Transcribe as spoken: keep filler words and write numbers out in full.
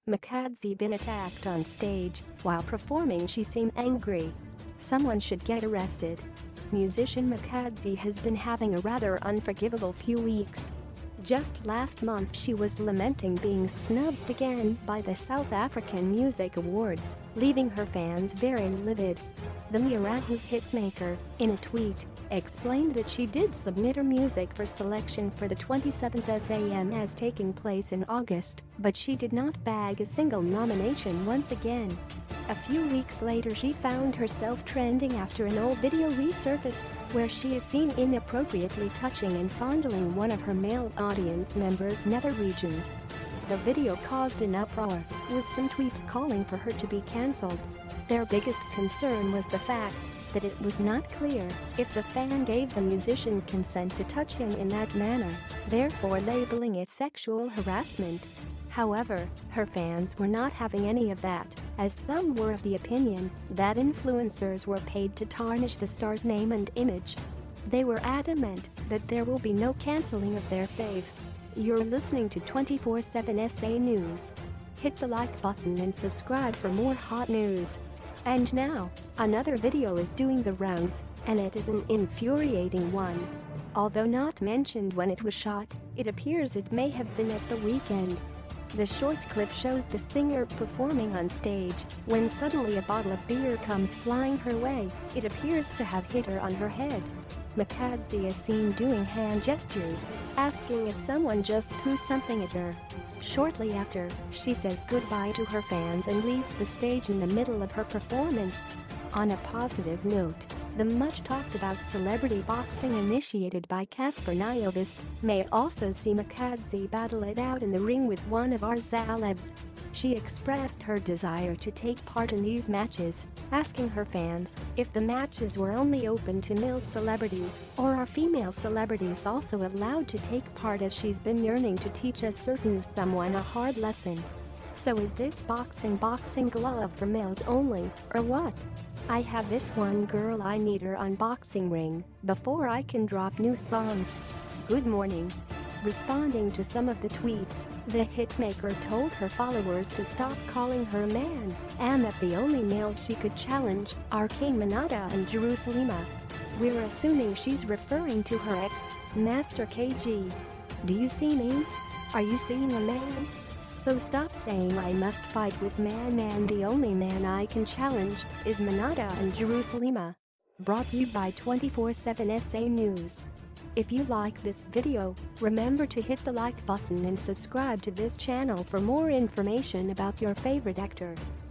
Makhadzi been attacked on stage while performing. She seemed angry. Someone should get arrested. Musician Makhadzi has been having a rather unforgivable few weeks. Just last month she was lamenting being snubbed again by the South African Music Awards, leaving her fans very livid. The Murahu hitmaker, in a tweet, explained that she did submit her music for selection for the twenty-seventh S A M as taking place in August, but she did not bag a single nomination once again. A few weeks later she found herself trending after an old video resurfaced where she is seen inappropriately touching and fondling one of her male audience members' nether regions. The video caused an uproar, with some tweets calling for her to be cancelled. Their biggest concern was the fact that it was not clear if the fan gave the musician consent to touch him in that manner, therefore labeling it sexual harassment. However, her fans were not having any of that, as some were of the opinion that influencers were paid to tarnish the star's name and image. They were adamant that there will be no cancelling of their fave. You're listening to twenty-four seven S A News. Hit the like button and subscribe for more hot news. And now, another video is doing the rounds, and it is an infuriating one. Although not mentioned when it was shot, it appears it may have been at the weekend. The short clip shows the singer performing on stage when suddenly a bottle of beer comes flying her way. It appears to have hit her on her head. Makhadzi is seen doing hand gestures, asking if someone just threw something at her. Shortly after, she says goodbye to her fans and leaves the stage in the middle of her performance. On a positive note, the much-talked-about celebrity boxing initiated by Casper Nyovest may also see Makhadzi battle it out in the ring with one of our celebs. She expressed her desire to take part in these matches, asking her fans if the matches were only open to male celebrities or are female celebrities also allowed to take part, as she's been yearning to teach a certain someone a hard lesson. So is this boxing boxing glove for males only, or what? I have this one girl, I need her on boxing ring before I can drop new songs. Good morning. Responding to some of the tweets, the hitmaker told her followers to stop calling her man and that the only males she could challenge are King Manada and Jerusalema. We're assuming she's referring to her ex, Master K G. Do you see me? Are you seeing a man? So stop saying I must fight with man man the only man I can challenge is Manada and Jerusalema. Brought to you by twenty-four seven S A News. If you like this video, remember to hit the like button and subscribe to this channel for more information about your favorite actor.